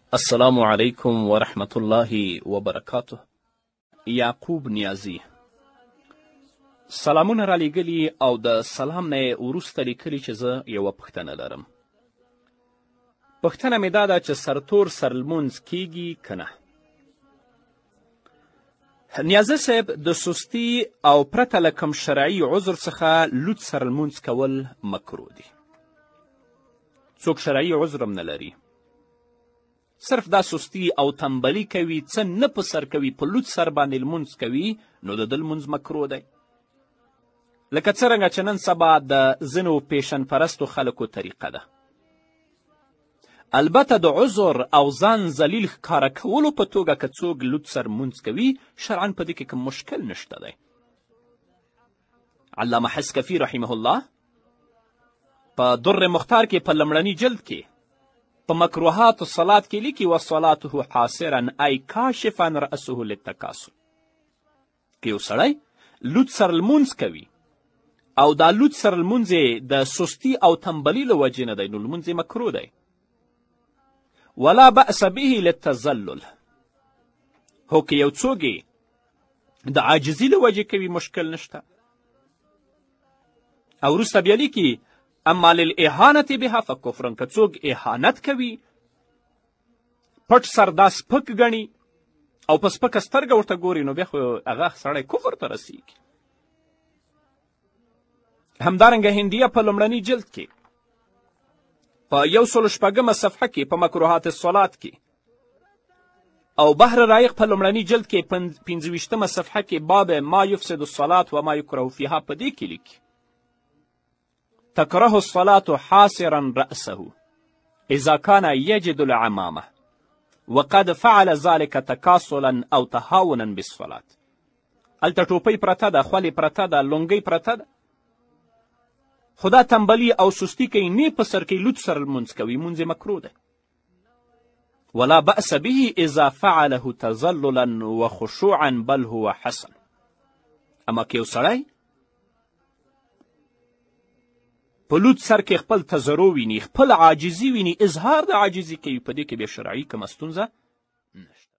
السلام علیکم ورحمت الله وبرکاته. یعقوب نیازی سلامونه را لیږلي او د سلام نه یې وروسته لیکلي چې زه یوه پوښتنه لرم. پوښتنه مې دا ده چې سرتور سرلمونځ کیږي که نه؟ نیازی صاحب، د سستی او پرته له کوم شرعي عذر څخه لوڅ سرلمونځ کول مکروه دي. څوک شرعي عذر هم نه لري، صرف دا سستی او تنبلی کوي، څه نه په سر کوي، په لوڅ سر باندې لمونځ کوي، نو د ده لمونځ مکروه دی. لکه څرنګه چې نن سبا د ځینو پیشن پرستو خلکو طریقه ده. البته د عذر او ځان ذلیل ښکاره کولو په توګه که څوک لوڅ سر لمونځ کوي، شرعا په دې کې کوم مشکل نشته دی. علامه حسکفي رحمه الله په در مختار کې په لمړني جلد کې په مکروهات الصلات کې لیکي وصلاته حاصرا ای کاشفا رأسه للتکاسل. که یو سړی لوڅ سر لمونځ کوي او دا لوڅ سر لمونځ یې د سستی او تنبلي له وجې نه دی، نو لمونځ یې مکروه دی. ولا بأس به للتذلل، هو که یو څوک یې د عاجزي له وجې کوي، مشکل نشته. او وروسته بیا لیکي اما للاهانة بها فکفرن، که څوک اهانت کوي، پټ سر دا سپک ګڼي او په سپکه سترګه ورته ګوري، نو بیا خو هغه سړی کفر ته رسیږي. همدارنګه هندیه په لومړني جلد کې په 106 صفحه کې په مکروهات الصلات کې او بحر رایق په لومړني جلد کې 25 صفحه کې باب ما یفسد الصلات و ما یکره فیها په دې کې لیکي تکره الصلاة حاصرا رأسه اذا كان يجد العمامة وقد فعل ذلك تکاسلا او تهاونا بالصلاة. هلته ټوپۍ پرته ده، خولې پرته ده، لونګۍ پرته ده، خو دا تنبلي او سستي کوي، نه په سر کې لوڅ سر لمونځ کوي، مونځ یې مکروه دی. ولا بأس به اذا فعله تذللا وخشوعا بل هو حسن. اما که یو سړی په لوڅ سر کې خپل تضرع ویني، خپل عاجزي ویني، اظهار د عاجزي کوي، په دې کې بیا شرعي کومه ستونزه نشته.